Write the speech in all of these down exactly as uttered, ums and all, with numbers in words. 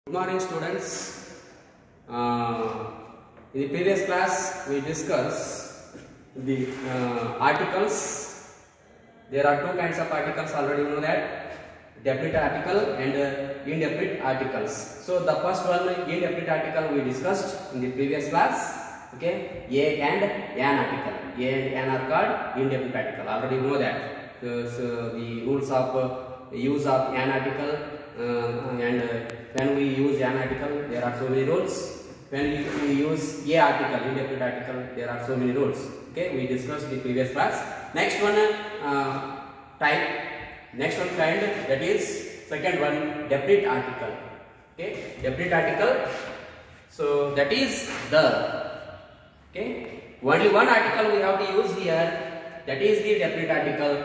Good morning, students. Uh, in the previous class, we discussed the uh, articles. There are two kinds of articles already. You know that definite article and uh, indefinite articles. So the first one, indefinite article, we discussed in the previous class. Okay, a and an article. A and an are called indefinite article. Already you know that. Uh, so the rules of uh, use of an article. Uh, and uh, when we use an article, there are so many rules. When we, we use a article, indefinite article, there are so many rules. Okay, we discussed the previous class. Next one, uh, type. Next one kind, that is second one, definite article. Okay, definite article. So that is the. Okay, only one article we have to use here. That is the definite article,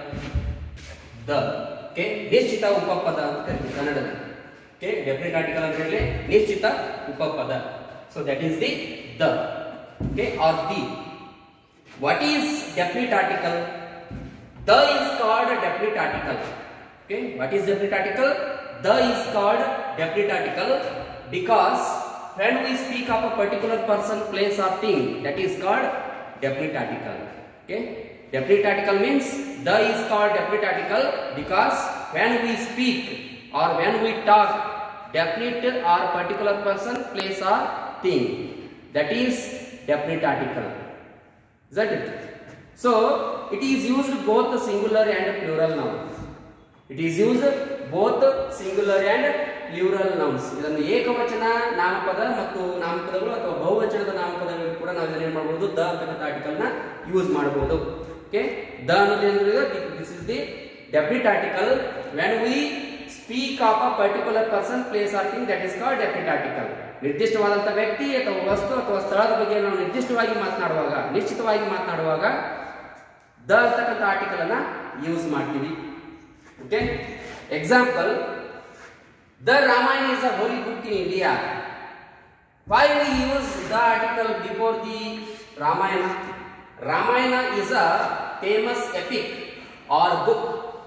the. Okay, ನಿಶ್ಚಿತ ಉಪಪದ ಅಂತ ಕರೀತೀವಿ ಕನ್ನಡದಲ್ಲಿ. Okay, definite article ಅಂತ ಹೇಳಿದ್ರೆ ನಿಶ್ಚಿತ ಉಪಪದ. So that is the the. Okay, or the. What is definite article? The is called definite article. Okay, what is definite article? The is called definite article because when we speak of a particular person, place or thing, that is called definite article. Okay, definite article means the is called definite article because when we speak or when we talk definite or particular person, place or thing, that is definite article. Is that it? So it is used both singular and plural nouns. It is used both singular and plural nouns. ಇದನ್ನು ಏಕವಚನ ನಾಮಪದ ಮತ್ತು ನಾಮಪದಗಳು ಅಥವಾ ಬಹುವಚನದ ನಾಮಪದಗಳು ಕೂಡ ನಾವು ಇದನ್ನು ಏನು ಮಾಡಬಹುದು, ದ ಅಂತಕ್ಕಂಥ ಆರ್ಟಿಕಲ್ ನ ಯೂಸ್ ಮಾಡಬಹುದು. Okay, the ಅನ್ನೋದೇನಿದೆ, this is the definite article when we speak of a particular person, place or thing, that is called definite article. ನಿರ್ದಿಷ್ಟವಾದಂತ ವ್ಯಕ್ತಿ ಅಥವಾ ವಸ್ತು ಅಥವಾ ಸ್ಥಳದ ಬಗ್ಗೆ ನಾವು ನಿರ್ದಿಷ್ಟವಾಗಿ ಮಾತನಾಡುವಾಗ, ನಿಶ್ಚಿತವಾಗಿ ಮಾತನಾಡುವಾಗ ದ ಅಂತಕ್ಕಂಥ ಆರ್ಟಿಕಲ್ ಅನ್ನ ಯೂಸ್ ಮಾಡ್ತೀವಿ. Okay, example, the Ramayana is a holy book in India. Why we use the article before the Ramayana? Ramayana is a famous epic or book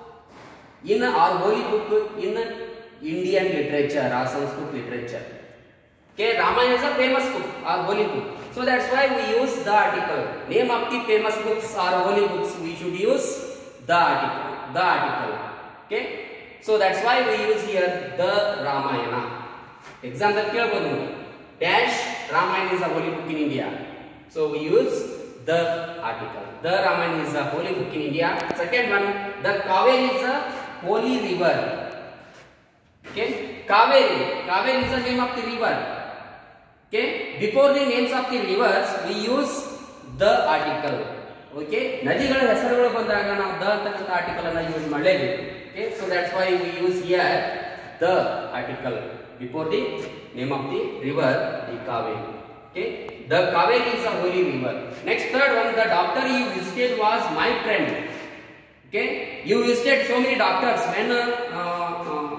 in or holy book in Indian literature or Sanskrit literature. Okay, Ramayana is a famous book or holy book. So that's why we use the article. Name of the famous books or holy books, we should use the article. The article. Okay, so that's why we use here the Ramayana. Example ಕೇಳಬಹುದು, dash Ramayana is a holy book in India. So we use the article. The Ramayana is a holy book in India. Second one, the Kaveri is a holy river. Okay, Kaveri. Kaveri is the name of the river. Okay, before the names of the rivers, we use the article. Okay, ನದಿಗಳ ಹೆಸರುಗಳು ಬಂದಾಗ ನಾವು the ಅಂತಕ್ಕಂಥ article ಅನ್ನು use ಮಾಡಲೇಬೇಕು. Okay, so that's why we use here the article before the name of the river, the Kaveri. Okay, the Kaveri is a holy river. Next, third one, the doctor you visited was my friend. Okay, you visited so many doctors when uh, uh,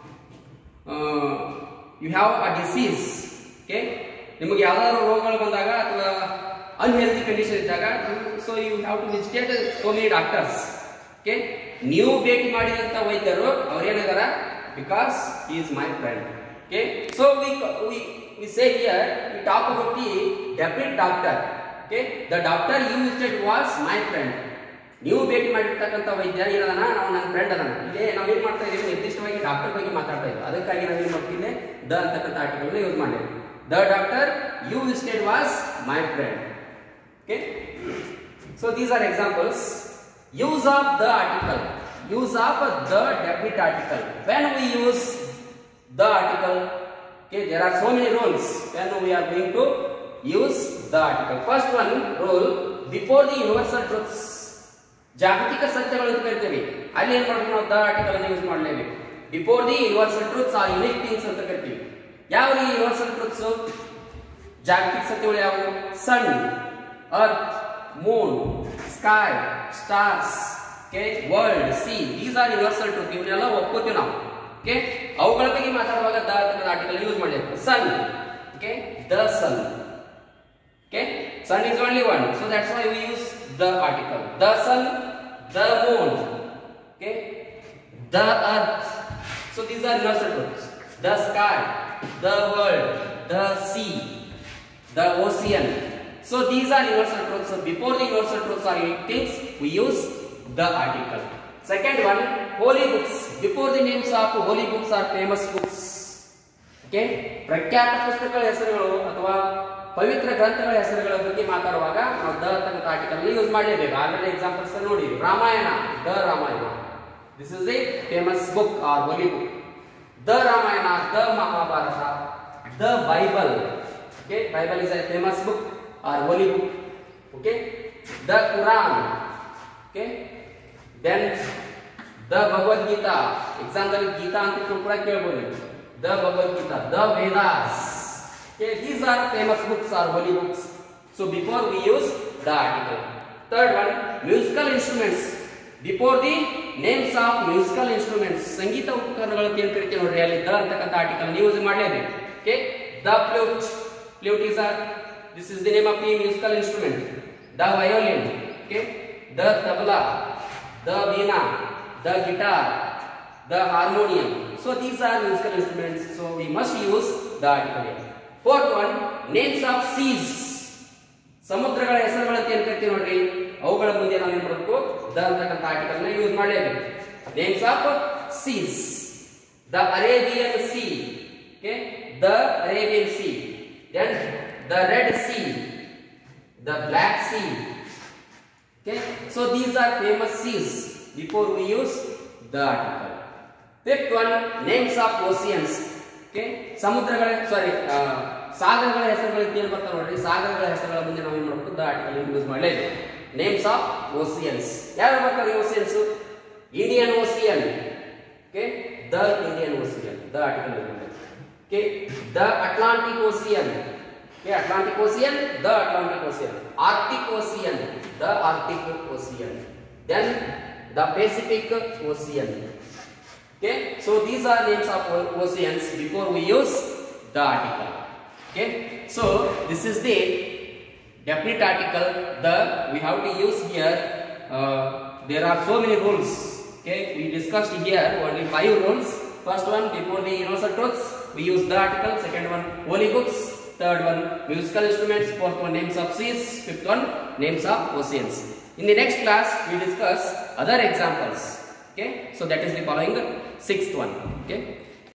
uh, you have a disease. Okay, ನಿಮಗೆ ಯಾವ್ದಾದ್ರು ರೋಗಗಳು ಬಂದಾಗ ಅಥವಾ unhealthy condition ಇದ್ದಾಗ, so you have to visit so many doctors. Okay, ನೀವು ಭೇಟಿ ಮಾಡಿದಂತ ವೈದ್ಯರು ಅವರು ಏನಾದಾರ, because he is my friend. Okay, so we we we say here, we talk about the definite doctor. Okay, the doctor you visited was my friend. ನೀವು ಭೇಟಿ ಮಾಡಿರ್ತಕ್ಕಂಥ ವೈದ್ಯ ಏನದನ, ನಾವು ನನ್ನ ಫ್ರೆಂಡ್ ಅದನ. ಇಲ್ಲಿ ನಾವು ಏನು ಮಾಡ್ತಾ ಇದೀವಿ, ನಿರ್ದಿಷ್ಟವಾಗಿ ಡಾಕ್ಟರ್ ಬಗ್ಗೆ ಮಾತಾಡ್ತಾ ಇದ್ದೀವಿ. ಅದಕ್ಕಾಗಿ ನಾವು ಏನು ಮಾಡ್ತೀವಿ, ದ ಅಂತಕ್ಕಂಥ ಆರ್ಟಿಕಲ್ ನ ಯೂಸ್ ಮಾಡಿದ್ವಿ. The doctor you visited was my friend. Okay, so these are examples. Use of the article. Use of the definite article. When we use the article, okay, there are so many rules when we are going to use the article. First one rule, before the universal truths, ಜಾಗತಿಕ ಸತ್ಯಗಳು ಅಂತ ಕರಿತೀವಿ, ಅಲ್ಲಿ ಏನು ಮಾಡಬೇಕು, ನಾವು the article ಅನ್ನು use ಮಾಡಲೇಬೇಕು. Before the universal truths are unique things ಅಂತ ಕರಿತೀವಿ. ಯಾವ ಈ ಯೂನಿವರ್ಸಲ್ ಟ್ರೂತ್ಸ್, ಜಾಗತಿಕ ಸತ್ಯಗಳು ಯಾವುವು? Sun, earth, moon, sky, stars, okay, world, sea, these are universal truth. ಇವನ್ನೆಲ್ಲ ಒಪ್ಪುತ್ತೀವಿ ನಾವು. Okay, ಅವುಗಳ ಬಗ್ಗೆ ಮಾತಾಡುವಾಗ ದ ಅಂತ ಆರ್ಟಿಕಲ್ ಯೂಸ್ ಮಾಡಬೇಕು. ಸನ್, okay, the sun. Okay, sun is only one, so that's why we use the article. The sun, the moon, okay, the earth. So these are universal truths. The sky, the world, the sea, the ocean. So these are universal truths. So before the universal truths or unique things, we use the article. Second one, holy books. Before the names of holy books or famous books. Okay, ಪ್ರಖ್ಯಾತ ಪುಸ್ತಕಗಳ ಹೆಸರುಗಳು ಅಥವಾ ಪವಿತ್ರ ಗ್ರಂಥಗಳ ಹೆಸರುಗಳ ಬಗ್ಗೆ ಮಾತಾಡುವಾಗ ನಾವು the ಅಂತ ಆರ್ಟಿಕಲ್ ಯೂಸ್ ಮಾಡಲೇಬೇಕು. ಆಲ್ರೆಡಿ ಎಕ್ಸಾಂಪಲ್ಸ್ ನೋಡಿ. Ramayana, the Ramayana. This is a famous book or holy book. The Ramayana, the Mahabharata, the Bible. Okay, Bible is a famous book or holy book. Okay, the Quran. Okay, then the Bhagavad Gita. Example Gita anta ಕೂಡ ಕೇಳಬಹುದು. The Bhagavad Gita, the Vedas. Okay, these are famous books or holy books. So before we use the article. Third one, musical instruments. Before the names of musical instruments, ಸಂಗೀತ ಉಪಕರಣಗಳು ಅಂತ ಏನು ಕರಿತೀವಿ ನೋಡ್ರಿ, ಅಲ್ಲಿ the ಅಂತಕ್ಕಂಥ article use ಮಾಡಲೇಬೇಕು. Okay, the flute. Flute is a this is the name of the musical instrument. The violin. Okay, the tabla, the veena, the guitar, the harmonium. So these are musical instruments. So we must use the article here. Fourth one, names of seas. ಸಮುದ್ರಗಳ ಹೆಸರುಗಳು ಅಂತ ಏನು ಕರಿತೀವಿ ನೋಡ್ರಿ, ಅವುಗಳ ಮುಂದೆ ನಾವು ಏನು ಮಾಡಬೇಕು, ದ ಅಂತಕ್ಕಂಥ ಆರ್ಟಿಕಲ್ ನ ಯೂಸ್ ಮಾಡಲೇಬೇಕು. Names of seas. The Arabian Sea. Okay, the Arabian Sea. Then the Red Sea, the Black Sea. Okay, so these are famous seas before we use the article. Fifth one, names of oceans. Okay, ಸಮುದ್ರಗಳ ಸಾರಿ ಸಾಗರಗಳ ಹೆಸರುಗಳು ಏನು ಬರ್ತಾವೆ ನೋಡ್ರಿ, ಸಾಗರಗಳ ಹೆಸರುಗಳ ಮುಂದೆ ನಾವು ಏನು ಮಾಡಬೇಕು, the article use ಮಾಡಲೇಬೇಕು. Names of oceans. ಯಾವ ಬರ್ತಾರೆ oceans? Indian Ocean. Okay, the Indian Ocean, the article use ಮಾಡಬೇಕು. Okay, the Atlantic Ocean. Okay, Atlantic Ocean, the Atlantic Ocean. Arctic Ocean, the Arctic Ocean. Then the Pacific Ocean. Okay, so these are names of oceans before we use the article. Okay, so this is the definite article. The we have to use here. Uh, there are so many rules. Okay, we discussed here only five rules. First one, before the universal truths, we use the article. Second one, holy books. Third one, musical instruments. Fourth one, names of seas. Fifth one, names of oceans. In the next class, we discuss other examples. Okay, so that is the following sixth one. Okay.